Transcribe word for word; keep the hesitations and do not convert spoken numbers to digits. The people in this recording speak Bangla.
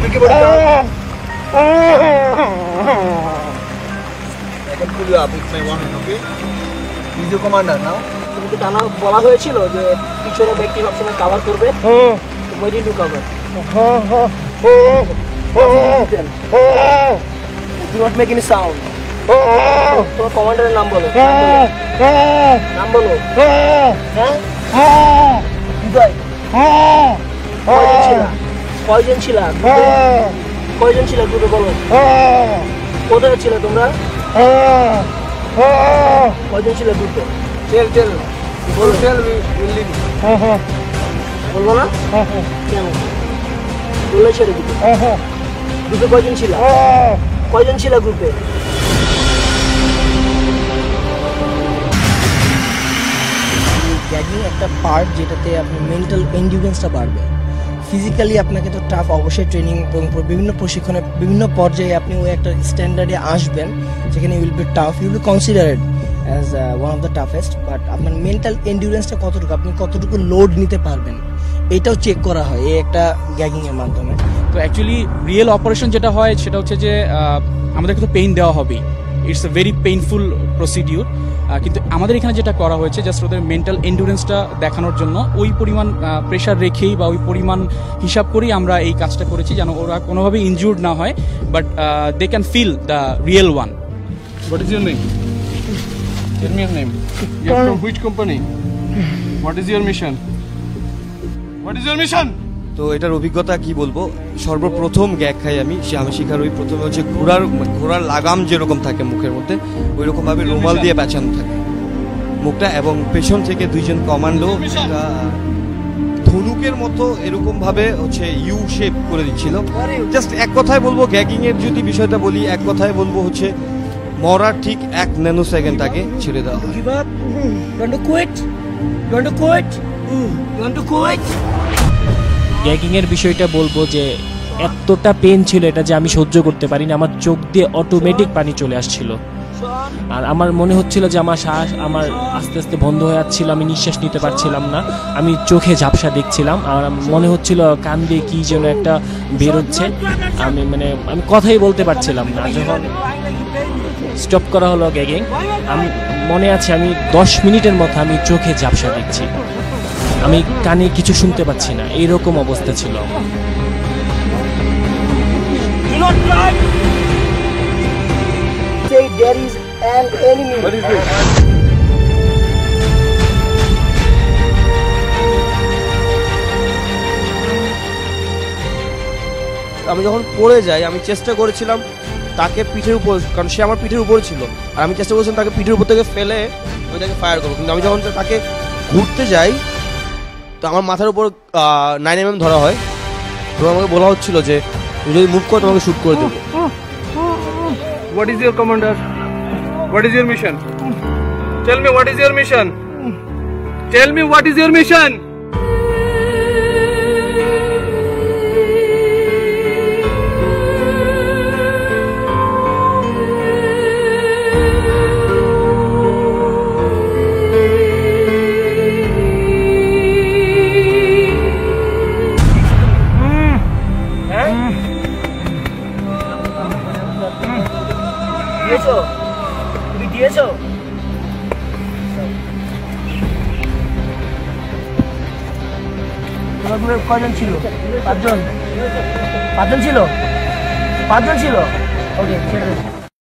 কি body count? I can pull you up with my one hand, okay? He's your commander now. তুমি কি জানা বলা হয়েছিল যে পিছনে ব্যক্তি সবসময় কভার করবে? হুম Why did you cover? হ্যাঁ হ্যাঁ Do not make any sound. তোমার কমান্ডারের নাম বলো। নাম বলো। হ্যাঁ? হৃদয়। কয়জন ছিলা? কয়জন ছিলা? কয়জন ছিলা গ্রুপে বলো? কোথায় ছিল তোমরা? কয়জন ছিল গ্রুপে? Tell, tell. Bol tell me, we'll leave. বলবো না? কেন? বললে ছেড়ে দিবে। গ্রুপে কয়জন ছিল? কয়জন ছিল গ্রুপে? গ্যাগিং একটা পার্ট যেটাতে আপনি মেন্টাল এন্ডিউরেন্সটা বাড়বে। ফিজিক্যালি আপনাকে তো টাফ অবশ্যই ট্রেনিং এবং বিভিন্ন প্রশিক্ষণে বিভিন্ন পর্যায়ে আপনি ওই একটা স্ট্যান্ডার্ডে আসবেন যেখানে will be tough, will be considered as one of the toughest, but আপনার মেন্টাল এন্ডিউরেন্সটা কতটুকু, আপনি কতটুকু লোড নিতে পারবেন এটাও চেক করা হয় এই একটা গ্যাগিংয়ের মাধ্যমে। তো অ্যাকচুয়ালি রিয়েল অপারেশন যেটা হয় সেটা হচ্ছে যে আমাদেরকে তো পেইন দেওয়া হবেই, it's a very painful procedure, কিন্তু আমাদের এখানে যেটা করা হয়েছে জাস্ট ওদের মেন্টাল এন্ডুরেন্সটা দেখানোর জন্য ওই পরিমাণ প্রেশার রেখেই বা ওই পরিমাণ হিসাব করেই আমরা এই কাজটা করেছি যেন ওরা কোনোভাবেই ইনজুর্ড না হয়, but they can feel the real one. What is your name? Tell me your name. You are from which company? What is your mission? What is your mission? তো এটার অভিজ্ঞতা কি বলবো, সর্বপ্রথম গ্যাগ খাই আমি, আমি শিকার ওই প্রথমে হচ্ছে ঘোড়ার ঘোড়ার লাগাম যেরকম থাকে মুখের মধ্যে ওই রকমভাবে রুমাল দিয়ে পেঁচানো থাকে মুখটা, এবং পেছন থেকে দুইজন কমান্ডো একটা ধনুকের মতো এরকম ভাবে হচ্ছে ইউ শেপ করে দিচ্ছিল। জাস্ট এক কথায় বলবো, গ্যাগিং এর যদি বিষয়টা বলি, এক কথায় বলবো হচ্ছে মরার ঠিক এক ন্যানো সেকেন্ড আগে ছেড়ে দেওয়া হয়। Give up? You want to quit? You want to quit? You want to quit? গ্যাগিংয়ের বিষয়টা বলবো যে এতটা পেন ছিল এটা যে আমি সহ্য করতে পারিনি, আমার চোখ দিয়ে অটোমেটিক পানি চলে আসছিল, আর আমার মনে হচ্ছিল যে আমার শ্বাস আমার আস্তে আস্তে বন্ধ হয়ে যাচ্ছিল, আমি নিঃশ্বাস নিতে পারছিলাম না, আমি চোখে ঝাপসা দেখছিলাম, আর মনে হচ্ছিল কান দিয়ে কী যেন একটা বেরোচ্ছে, আমি মানে আমি কথাই বলতে পারছিলাম না। যখন স্টপ করা হলো গ্যাগিং, আমি মনে আছে আমি দশ মিনিটের মতো আমি চোখে ঝাপসা দেখছি, আমি কানে কিছু শুনতে পাচ্ছি না, এইরকম অবস্থা ছিল আমার। Do not try. Say there is an enemy. What is this? আমি যখন পড়ে যাই আমি চেষ্টা করেছিলাম তাকে পিঠের উপর, কারণ সে আমার পিঠের উপর ছিল, আর আমি চেষ্টা করেছিলাম তাকে পিঠের উপর থেকে ফেলে আমি তাকে ফায়ার করবো, কিন্তু আমি যখন তাকে ঘুরতে যাই তো আমার মাথার উপর নাইন এম এম ধরা হয়, তো আমাকে বলা হচ্ছিল যে তুমি যদি মুভ করো তোমাকে শুট করে দেবো। What is your commander? What is your mission? Tell me what is your mission? Tell me what is your mission? দিয়েছো? তুমি দিয়েছো? তোমার গ্রুপে কয়জন ছিল? পাঁচজন? পাঁচজন ছিল? পাঁচজন ছিল? ওকে ছেড়ে